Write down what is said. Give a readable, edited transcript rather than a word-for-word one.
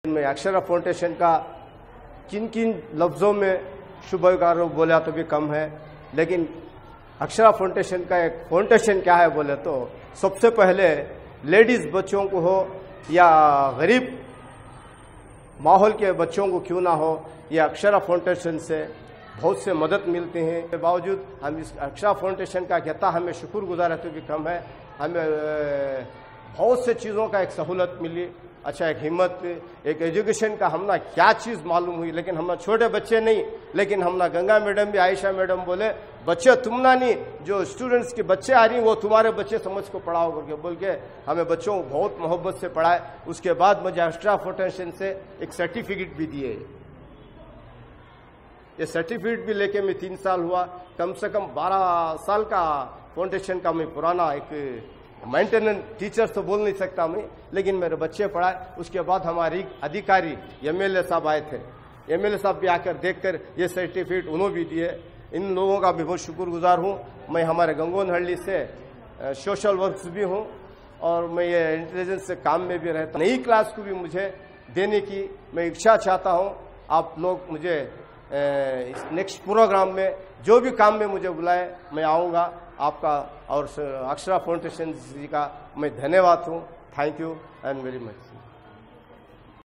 मैं अक्षरा फाउंडेशन का किन किन लफ्ज़ों में शुभकार बोला तो भी कम है, लेकिन अक्षरा फाउंडेशन का एक फाउंडेशन क्या है बोले तो सबसे पहले लेडीज़ बच्चों को हो या गरीब माहौल के बच्चों को क्यों ना हो, ये अक्षरा फाउंडेशन से बहुत से मदद मिलती हैं। के बावजूद हम इस अक्षरा फाउंडेशन का कहता हमें शुक्रगुजार है तो भी कम है। हमें बहुत से चीज़ों का एक सहूलत मिली, अच्छा एक हिम्मत, एक एजुकेशन का हमना क्या चीज़ मालूम हुई। लेकिन हम छोटे बच्चे नहीं, लेकिन हमना गंगा मैडम भी, आयशा मैडम बोले बच्चे तुम ना नहीं, जो स्टूडेंट्स के बच्चे आ रही वो तुम्हारे बच्चे समझ को पढ़ाओ करके बोल के हमें बच्चों को बहुत मोहब्बत से पढ़ाए। उसके बाद मुझे अक्षरा फाउंडेशन से एक सर्टिफिकेट भी दिए। ये सर्टिफिकेट भी लेके मैं 3 साल हुआ, कम से कम 12 साल का फाउंडेशन का मैं पुराना एक मेंटेनेंस टीचर तो बोल नहीं सकता मैं, लेकिन मेरे बच्चे पढ़ाए। उसके बाद हमारी अधिकारी एमएलए साहब आए थे, एमएलए साहब भी आकर देखकर ये सर्टिफिकेट उन्होंने भी दिए। इन लोगों का भी बहुत शुक्रगुजार हूँ। मैं हमारे गंगोनहल्ली से सोशल वर्क्स भी हूँ और मैं ये इंटेलिजेंस से काम में भी रहता हूँ। नई क्लास को भी मुझे देने की मैं इच्छा चाहता हूँ। आप लोग मुझे नेक्स्ट प्रोग्राम में जो भी काम में मुझे बुलाए मैं आऊँगा। आपका और अक्षरा फाउंडेशन जी का मैं धन्यवाद हूँ। Thank you and very much.